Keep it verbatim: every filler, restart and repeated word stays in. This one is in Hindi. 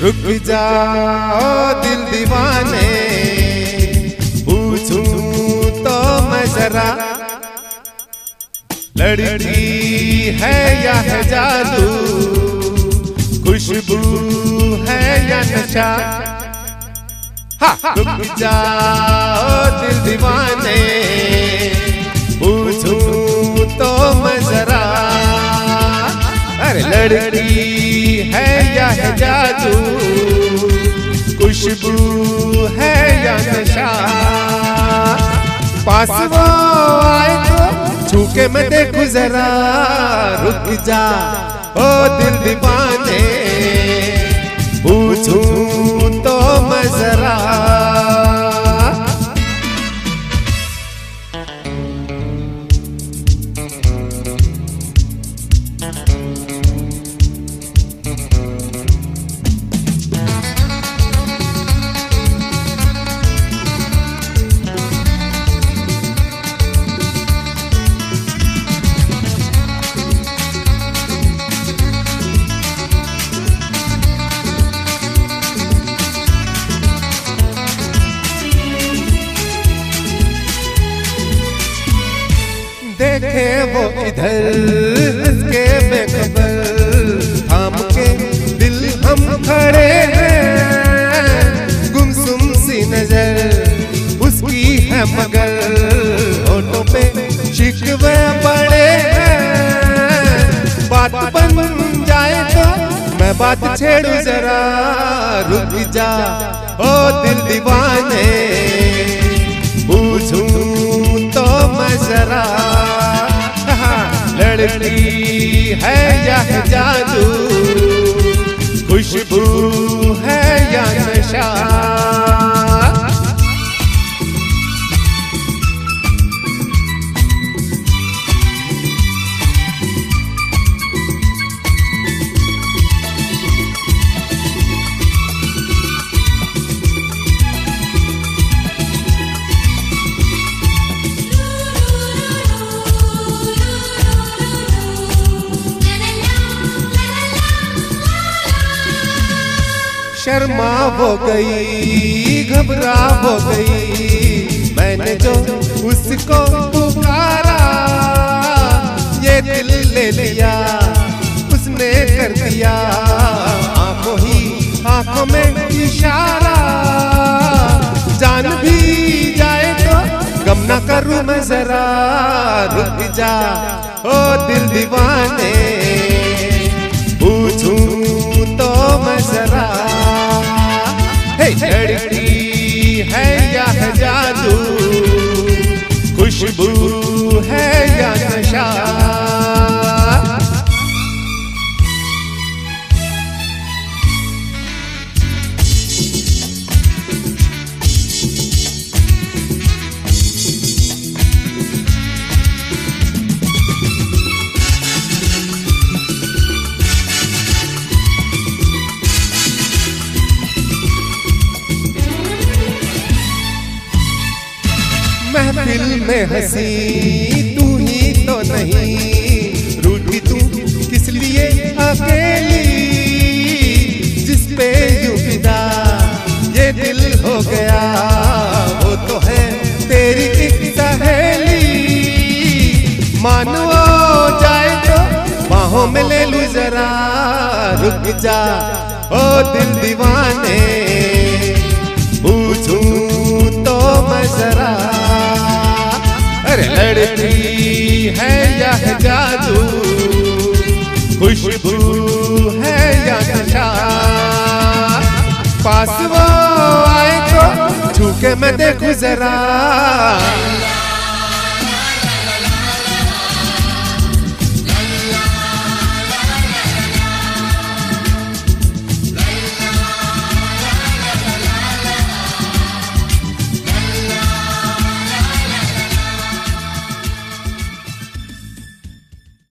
रुक जाओ दिल दीवाने, पूछूं तो मैं जरा, लड़की है या है जादू, खुशबू है या नशा। रुक जाओ दिल दीवाने, पूछूं तो मैं जरा, अरे लड़की है या है जादू, खुशबू है या नशा। पास वो आए तो छू के मैं देखूं जरा, रुक जा ओ दिल दीवाने, पूछूं तो मैं जरा। देखे वो इधर हंस के बेखबर, थाम के दिल हम खड़े हैं, गुमसुम सी नजर उसकी है मगर, होठों पे शिकवे बड़े हैं। बात बन जाए तो मैं बात छेड़ू जरा, रुक जा ओ दिल दीवाने, पूछूं तो मैं जरा, लड़की है या है जादू, खुशबू है या नशा। शर्मा हो गई, घबरा हो गई, मैंने जो उसको पुकारा, ये दिल ले लिया उसने कर दिया, आंखों ही आंखों में इशारा। जान भी जाए तो गम ना करूं मैं जरा, रुक जा ओ दिल दीवाने, पूछूं तो मैं जरा, लड़की है या है जादू, खुशबू है या नशा। महफिल में हंसी तू ही तो नहीं, रूठी तू किस लिए अकेली, जिस पे यूं फिदा ये दिल हो गया, वो तो है तेरी एक सहेली। मानो जाए तो बाहों में ले लूं जरा, रुक जा ओ दिल दीवाने, पूछूं तो मैं जरा, लड़की है या है जादू, खुशबू है या नशा। पास वो आए तो छू के मैं देखूं जरा,